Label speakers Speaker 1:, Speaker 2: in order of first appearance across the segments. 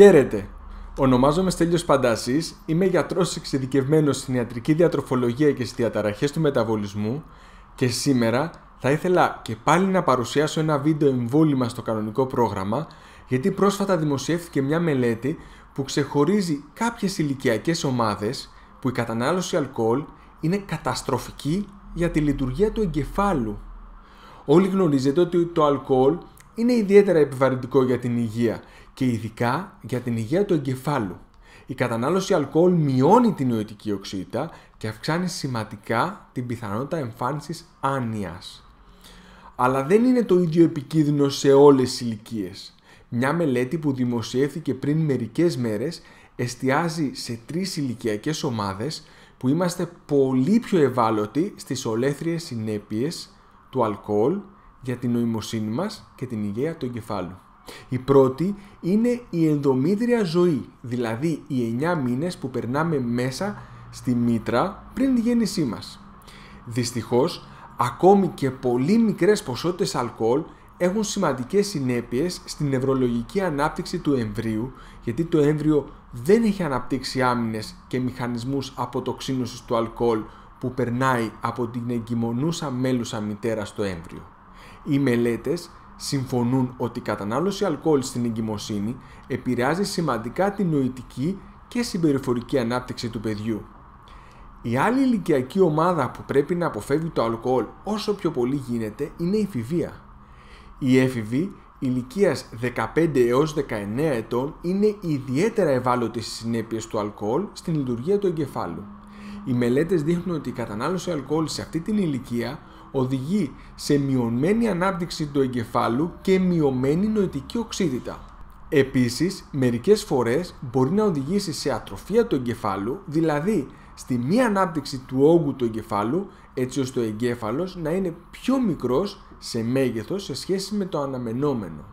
Speaker 1: Χαίρετε! Ονομάζομαι Στέλιος Παντάσης, είμαι γιατρός εξειδικευμένος στην ιατρική διατροφολογία και στις διαταραχές του μεταβολισμού και σήμερα θα ήθελα και πάλι να παρουσιάσω ένα βίντεο εμβόλυμα στο κανονικό πρόγραμμα, γιατί πρόσφατα δημοσιεύτηκε μια μελέτη που ξεχωρίζει κάποιες ηλικιακές ομάδες που η κατανάλωση αλκοόλ είναι καταστροφική για τη λειτουργία του εγκεφάλου. Όλοι γνωρίζετε ότι το αλκοόλ είναι ιδιαίτερα επιβαρυντικό για την υγεία και ειδικά για την υγεία του εγκεφάλου. Η κατανάλωση αλκοόλ μειώνει την νοητική οξύτητα και αυξάνει σημαντικά την πιθανότητα εμφάνισης άνοιας. Αλλά δεν είναι το ίδιο επικίνδυνο σε όλες τις ηλικίες. Μια μελέτη που δημοσιεύθηκε πριν μερικές μέρες εστιάζει σε 3 ηλικιακές ομάδες που είμαστε πολύ πιο ευάλωτοι στις ολέθριες συνέπειες του αλκοόλ για την νοημοσύνη μας και την υγεία του εγκεφάλου. Η πρώτη είναι η ενδομήτρια ζωή, δηλαδή οι 9 μήνες που περνάμε μέσα στη μήτρα πριν τη γέννησή μας. Δυστυχώς, ακόμη και πολύ μικρές ποσότητες αλκοόλ έχουν σημαντικές συνέπειες στην νευρολογική ανάπτυξη του εμβρίου, γιατί το έμβριο δεν έχει αναπτύξει άμυνες και μηχανισμούς αποτοξίνωσης του αλκοόλ που περνάει από την εγκυμονούσα μέλουσα μητέρα στο έμβριο. Οι μελέτες συμφωνούν ότι η κατανάλωση αλκοόλ στην εγκυμοσύνη επηρεάζει σημαντικά την νοητική και συμπεριφορική ανάπτυξη του παιδιού. Η άλλη ηλικιακή ομάδα που πρέπει να αποφεύγει το αλκοόλ όσο πιο πολύ γίνεται είναι η εφηβεία. Οι έφηβοι ηλικίας 15 έως 19 ετών είναι ιδιαίτερα ευάλωτοι στις συνέπειες του αλκοόλ στην λειτουργία του εγκεφάλου. Οι μελέτες δείχνουν ότι η κατανάλωση αλκοόλ σε αυτή την ηλικία οδηγεί σε μειωμένη ανάπτυξη του εγκεφάλου και μειωμένη νοητική οξύτητα. Επίσης, μερικές φορές μπορεί να οδηγήσει σε ατροφία του εγκεφάλου, δηλαδή στη μη ανάπτυξη του όγκου του εγκεφάλου, έτσι ώστε ο εγκέφαλος να είναι πιο μικρός σε μέγεθος σε σχέση με το αναμενόμενο.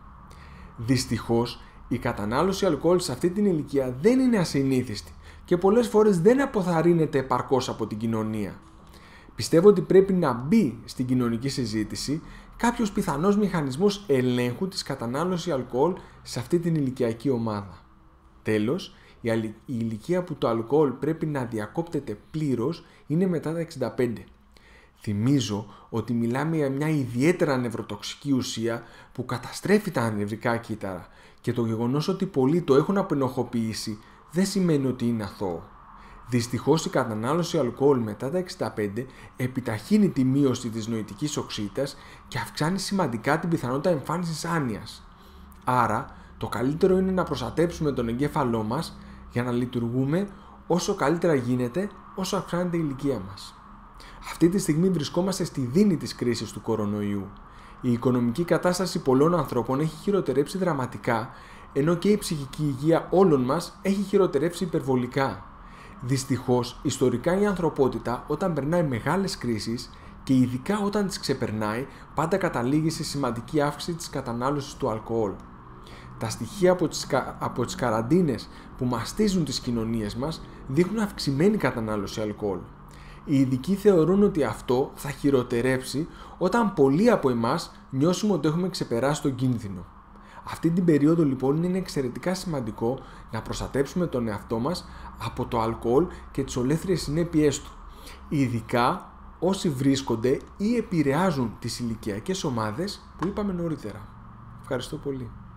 Speaker 1: Δυστυχώς, η κατανάλωση αλκοόλ σε αυτή την ηλικία δεν είναι ασυνήθιστη και πολλές φορές δεν αποθαρρύνεται επαρκώς από την κοινωνία. Πιστεύω ότι πρέπει να μπει στην κοινωνική συζήτηση κάποιος πιθανός μηχανισμός ελέγχου της κατανάλωσης αλκοόλ σε αυτή την ηλικιακή ομάδα. Τέλος, η ηλικία που το αλκοόλ πρέπει να διακόπτεται πλήρως είναι μετά τα 65. Θυμίζω ότι μιλάμε για μια ιδιαίτερα νευροτοξική ουσία που καταστρέφει τα νευρικά κύτταρα και το γεγονός ότι πολλοί το έχουν απενοχοποιήσει δεν σημαίνει ότι είναι αθώο. Δυστυχώς, η κατανάλωση αλκοόλ μετά τα 65 επιταχύνει τη μείωση της νοητικής οξύτητας και αυξάνει σημαντικά την πιθανότητα εμφάνισης άνοιας. Άρα, το καλύτερο είναι να προστατέψουμε τον εγκέφαλό μας για να λειτουργούμε όσο καλύτερα γίνεται όσο αυξάνεται η ηλικία μας. Αυτή τη στιγμή βρισκόμαστε στη δίνη της κρίσης του κορονοϊού. Η οικονομική κατάσταση πολλών ανθρώπων έχει χειροτερέψει δραματικά, ενώ και η ψυχική υγεία όλων μας έχει χειροτερέψει υπερβολικά. Δυστυχώς, ιστορικά η ανθρωπότητα όταν περνάει μεγάλες κρίσεις και ειδικά όταν τις ξεπερνάει, πάντα καταλήγει σε σημαντική αύξηση της κατανάλωσης του αλκοόλ. Τα στοιχεία από τις καραντίνες που μαστίζουν τις κοινωνίες μας δείχνουν αυξημένη κατανάλωση αλκοόλ. Οι ειδικοί θεωρούν ότι αυτό θα χειροτερέψει όταν πολλοί από εμάς νιώσουμε ότι έχουμε ξεπεράσει τον κίνδυνο. Αυτή την περίοδο λοιπόν είναι εξαιρετικά σημαντικό να προστατέψουμε τον εαυτό μας από το αλκοόλ και τις ολέθριες συνέπειές του, ειδικά όσοι βρίσκονται ή επηρεάζουν τις ηλικιακές ομάδες που είπαμε νωρίτερα. Ευχαριστώ πολύ.